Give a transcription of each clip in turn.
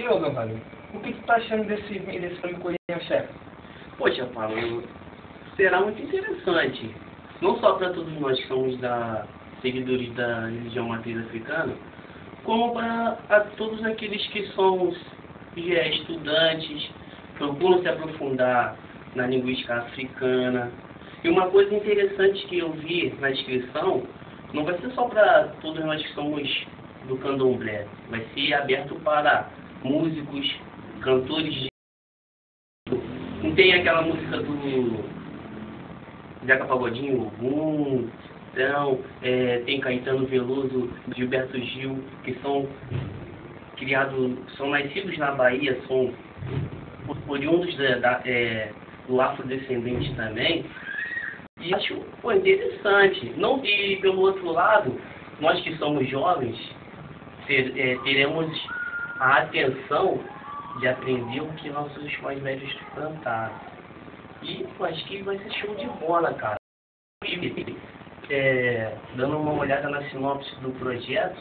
você, ô Gamalho, o que tu tá achando desse filme Corinha Chefe? Poxa, Paulo, será muito interessante. Não só para todos nós que somos seguidores da religião matriz africana, como para todos aqueles que são estudantes, procuram se aprofundar na linguística africana. E uma coisa interessante que eu vi na descrição, não vai ser só para todos nós que somos do candomblé, vai ser aberto para músicos, cantores de... Não tem aquela música do Zeca Pagodinho, Ogum, então, tem Caetano Veloso, Gilberto Gil, que são nascidos na Bahia, são oriundos do afrodescendente também. E acho interessante. E pelo outro lado, nós que somos jovens, teremos a atenção de aprender o que nossos mais velhos cantaram. E acho que vai ser show de bola, cara. Dando uma olhada na sinopse do projeto,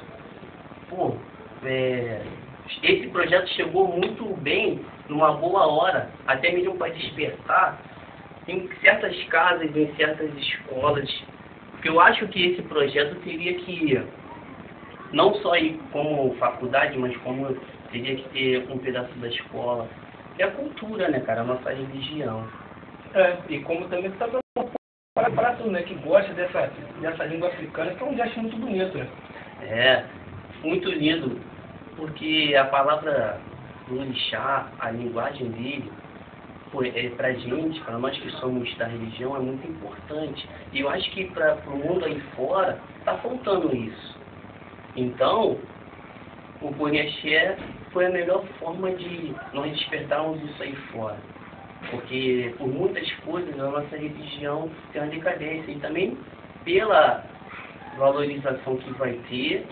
esse projeto chegou muito bem, numa boa hora, até mesmo para despertar em certas casas, em certas escolas, porque eu acho que esse projeto teria que não só ir como faculdade, mas como teria que ter um pedaço da escola. É a cultura, né, cara? A nossa religião. E como também você tá dando para tu, né, que gosta dessa língua africana, que é um gesto muito bonito, né? Muito lindo, porque a palavra do orixá, a linguagem dele, pra gente, para nós que somos da religião, é muito importante. E eu acho que para o mundo aí fora, tá faltando isso. Então, o Conhaxé foi a melhor forma de nós despertarmos isso aí fora. Porque por muitas coisas a nossa religião tem uma decadência. E também pela valorização que vai ter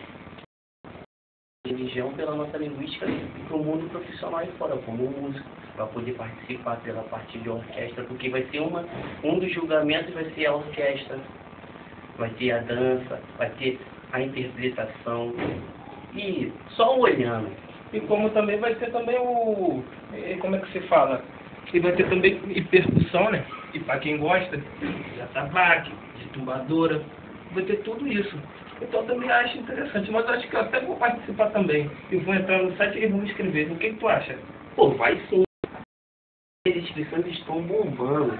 a religião pela nossa linguística e para o mundo profissional aí fora, como músico, para poder participar pela parte de orquestra, porque vai ser um dos julgamentos vai ser a orquestra, vai ter a dança, vai ter a interpretação. E só olhando. E como também vai ter também como é que se fala? E vai ter também percussão, né? E para quem gosta, de atabaque, de tumbadora, vai ter tudo isso. Então também acho interessante, mas acho que eu até vou participar também. E vou entrar no site e vou me inscrever. O que tu acha? Vai sim. As inscrições estão bombando.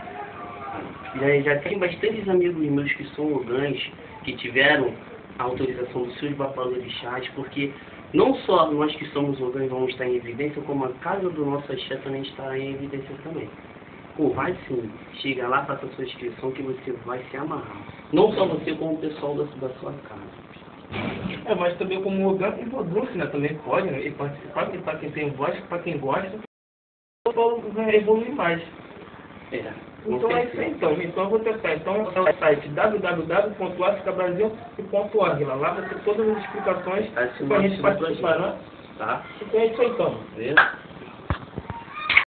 Já tem bastantes amigos meus que são ogãs, que tiveram a autorização dos seus babalorixás, porque não só nós que somos ogãs vamos estar em evidência, como a casa do nosso axé também está em evidência também. Vai sim, chega lá, faça a sua inscrição que você vai se amarrar. Não só você, como o pessoal da sua casa. Mas também como ogã e vodruf, né? Também pode, né? E participar, para quem tem voz, para quem gosta, vai evoluir mais. Então é isso aí, então eu vou testar. Então é o site www.africabrasil.org. Lá vai ter todas as explicações para a gente participar, né? Tá? Então é isso aí, então. Beleza?